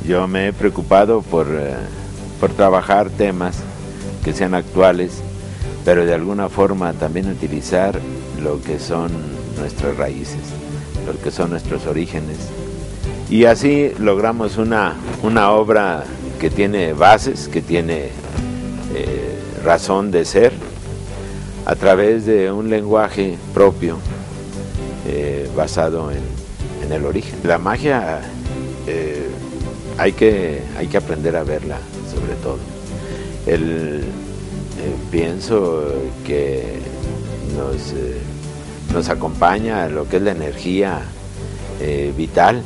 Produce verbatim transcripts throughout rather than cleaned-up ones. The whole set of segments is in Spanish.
Yo me he preocupado por, eh, por trabajar temas que sean actuales, pero de alguna forma también utilizar lo que son nuestras raíces, lo que son nuestros orígenes. Y así logramos una, una obra que tiene bases, que tiene eh, razón de ser, a través de un lenguaje propio, eh, basado en, en el origen. La magia eh, hay, que, hay que aprender a verla, sobre todo. El, eh, pienso que nos, eh, nos acompaña lo que es la energía eh, vital,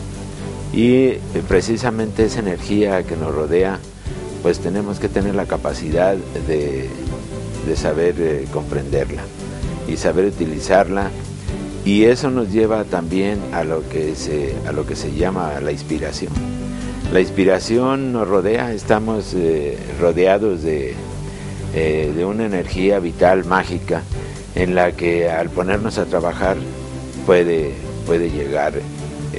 y eh, precisamente esa energía que nos rodea, pues tenemos que tener la capacidad de, de saber eh, comprenderla y saber utilizarla, y eso nos lleva también a lo que se, a lo que se llama la inspiración. La inspiración nos rodea, estamos eh, rodeados de, eh, de una energía vital mágica, en la que al ponernos a trabajar puede, puede llegar eh,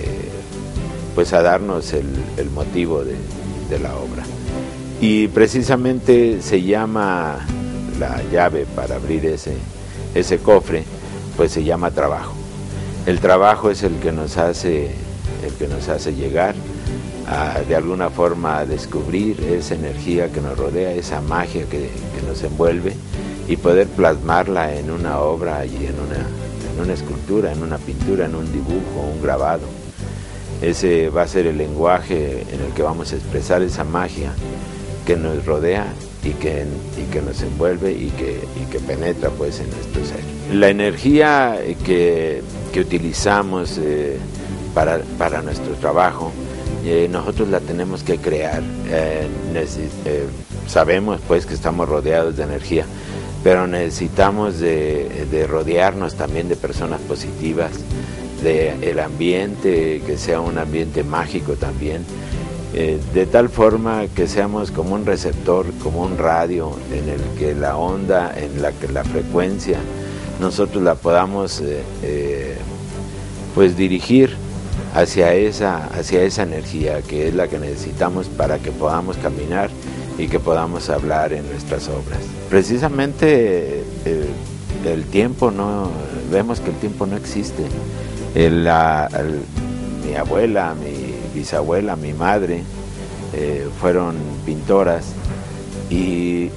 pues a darnos el, el motivo de, de la obra. Y precisamente se llama la llave para abrir ese, ese cofre, pues se llama trabajo. El trabajo es el que nos hace, el que nos hace llegar a, de alguna forma, a descubrir esa energía que nos rodea, esa magia que, que nos envuelve, y poder plasmarla en una obra y en una, en una escultura, en una pintura, en un dibujo, un grabado. Ese va a ser el lenguaje en el que vamos a expresar esa magia que nos rodea y que, y que nos envuelve y que, y que penetra pues en nuestro ser. La energía que, que utilizamos eh, para, para nuestro trabajo, eh, nosotros la tenemos que crear. Eh, eh, sabemos pues que estamos rodeados de energía, pero necesitamos de, de rodearnos también de personas positivas, de el ambiente, que sea un ambiente mágico también, eh, de tal forma que seamos como un receptor, como un radio, en el que la onda, en la que la frecuencia, nosotros la podamos eh, eh, pues dirigir hacia esa, hacia esa energía, que es la que necesitamos para que podamos caminar y que podamos hablar en nuestras obras. Precisamente eh, el tiempo no, vemos que el tiempo no existe. El, la, el, mi abuela, mi bisabuela, mi madre eh, fueron pintoras, y,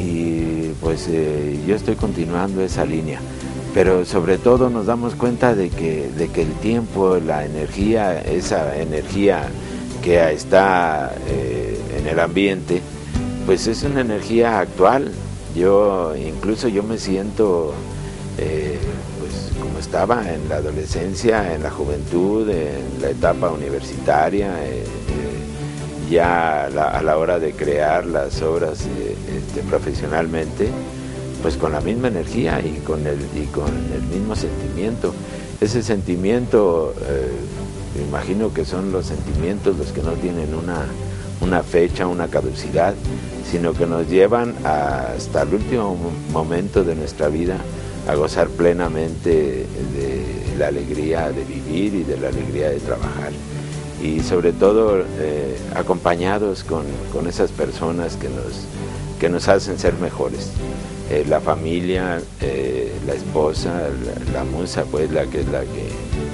y pues eh, yo estoy continuando esa línea, pero sobre todo nos damos cuenta de que, de que el tiempo, la energía, esa energía que está eh, en el ambiente, pues es una energía actual. Yo incluso yo me siento eh, pues como estaba en la adolescencia, en la juventud, en la etapa universitaria, eh, eh, ya a la, a la hora de crear las obras eh, este, profesionalmente, pues con la misma energía y con el, y con el mismo sentimiento. Ese sentimiento, eh, me imagino que son los sentimientos los que no tienen una, una fecha, una caducidad, sino que nos llevan hasta el último momento de nuestra vida a gozar plenamente de la alegría de vivir y de la alegría de trabajar, y sobre todo eh, acompañados con, con esas personas que nos, que nos hacen ser mejores. Eh, la familia, eh, la esposa, la, la musa, pues la que es la que,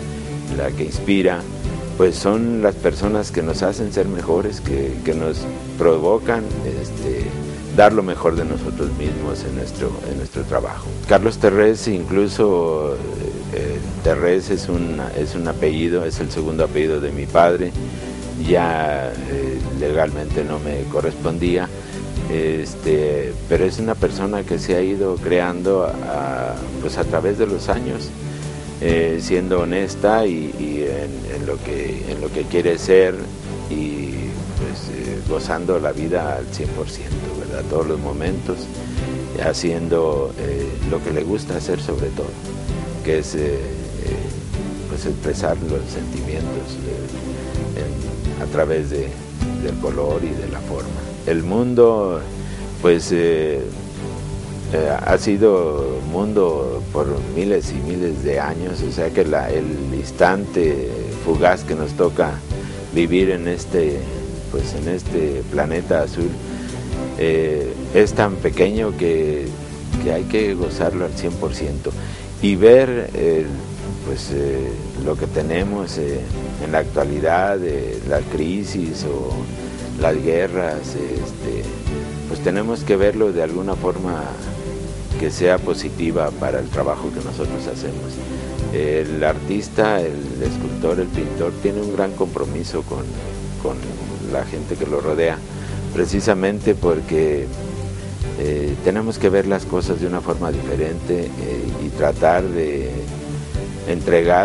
la que inspira, pues son las personas que nos hacen ser mejores, que, que nos provocan este, dar lo mejor de nosotros mismos en nuestro, en nuestro trabajo. Carlos Terrés, incluso eh, Terrés es un, es un apellido, es el segundo apellido de mi padre, ya eh, legalmente no me correspondía, este, pero es una persona que se ha ido creando a, pues a través de los años, eh, siendo honesta y, y en, en, lo que, en lo que quiere ser, y pues eh, gozando la vida al cien por ciento, ¿verdad? Todos los momentos, haciendo eh, lo que le gusta hacer sobre todo, que es eh, eh, pues expresar los sentimientos eh, en, a través de, del color y de la forma. El mundo pues eh, eh, ha sido mundo por miles y miles de años, o sea que la, el instante fugaz que nos toca vivir en este, pues en este planeta azul eh, es tan pequeño que, que hay que gozarlo al cien por ciento y ver eh, pues eh, lo que tenemos eh, en la actualidad, eh, la crisis o las guerras, este, pues tenemos que verlo de alguna forma que sea positiva para el trabajo que nosotros hacemos. El artista, el escultor, el pintor tiene un gran compromiso con, con la gente que lo rodea, precisamente porque eh, tenemos que ver las cosas de una forma diferente eh, y tratar de entregar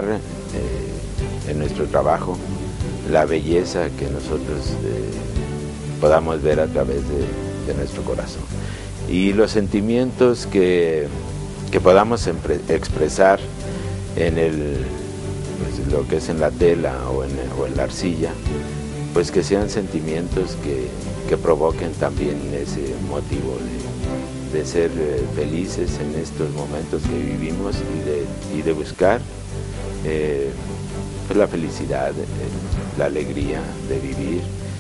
eh, en nuestro trabajo la belleza que nosotros eh, podamos ver a través de, de nuestro corazón. Y los sentimientos que, que podamos expresar en el, pues, lo que es en la tela o en, o en la arcilla, pues que sean sentimientos que, que provoquen también ese motivo de, de ser eh, felices en estos momentos que vivimos y de, y de buscar eh, pues la felicidad, eh, la alegría de vivir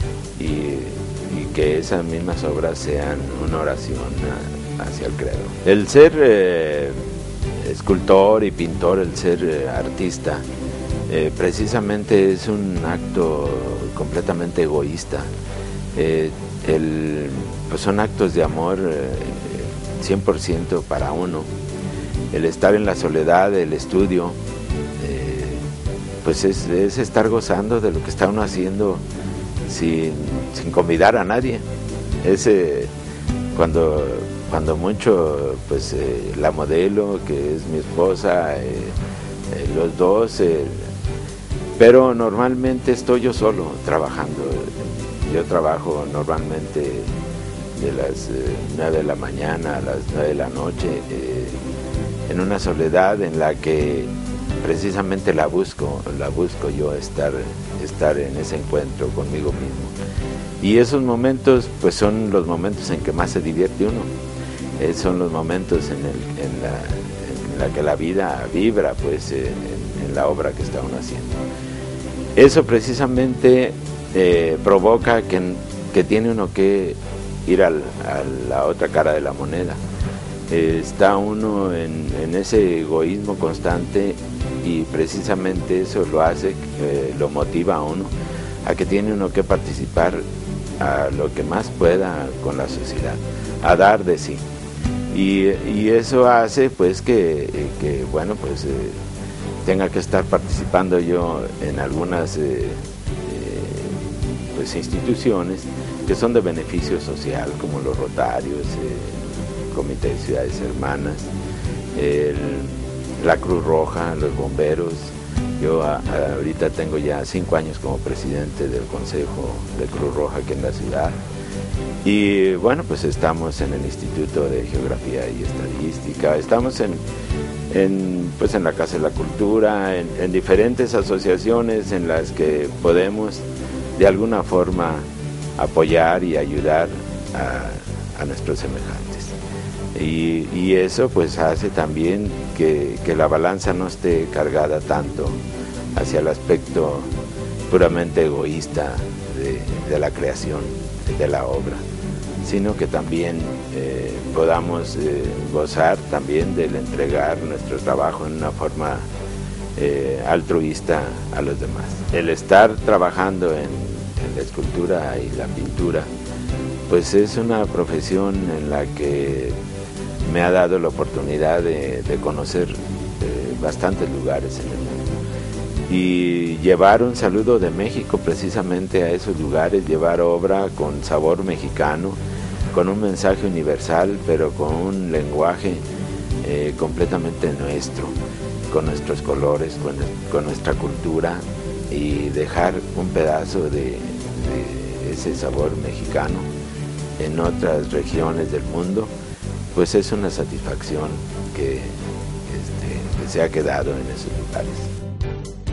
y, y que esas mismas obras sean una oración a, hacia el Creador. El ser eh, escultor y pintor, el ser eh, artista, eh, precisamente es un acto completamente egoísta. Eh, el, pues son actos de amor eh, cien por ciento para uno. El estar en la soledad, el estudio, eh, pues es, es estar gozando de lo que está uno haciendo sin, sin convidar a nadie. Es eh, cuando, cuando mucho, pues eh, la modelo, que es mi esposa, eh, eh, los dos, eh, pero normalmente estoy yo solo trabajando. Yo trabajo normalmente de las eh, nueve de la mañana a las nueve de la noche, eh, en una soledad en la que precisamente la busco, la busco yo estar, estar en ese encuentro conmigo mismo. Y esos momentos pues son los momentos en que más se divierte uno, eh, son los momentos en, el, en, la, en la que la vida vibra pues eh, en, en la obra que está uno haciendo. Eso precisamente eh, provoca que, que tiene uno que ir al, a la otra cara de la moneda. Eh, está uno en, en ese egoísmo constante y precisamente eso lo hace, eh, lo motiva a uno a que tiene uno que participar a lo que más pueda con la sociedad, a dar de sí. Y, y eso hace pues que, que bueno, pues eh, tenga que estar participando yo en algunas eh, eh, pues instituciones que son de beneficio social, como los Rotarios, eh, el Comité de Ciudades Hermanas, el, la Cruz Roja, los bomberos. Yo a, a, ahorita tengo ya cinco años como presidente del Consejo de Cruz Roja aquí en la ciudad. Y bueno, pues estamos en el Instituto de Geografía y Estadística, estamos en, en, pues en la Casa de la Cultura, en, en diferentes asociaciones en las que podemos de alguna forma apoyar y ayudar a, a nuestros semejantes. Y, y eso pues hace también que, que la balanza no esté cargada tanto hacia el aspecto puramente egoísta de, de la creación, de la obra, sino que también eh, podamos eh, gozar también del entregar nuestro trabajo en una forma eh, altruista a los demás. El estar trabajando en, en la escultura y la pintura, pues es una profesión en la que me ha dado la oportunidad de, de conocer eh, bastantes lugares en el mundo y llevar un saludo de México precisamente a esos lugares, llevar obra con sabor mexicano, con un mensaje universal, pero con un lenguaje eh, completamente nuestro, con nuestros colores, con, con nuestra cultura, y dejar un pedazo de, de ese sabor mexicano en otras regiones del mundo, pues es una satisfacción que, este, que se ha quedado en esos lugares.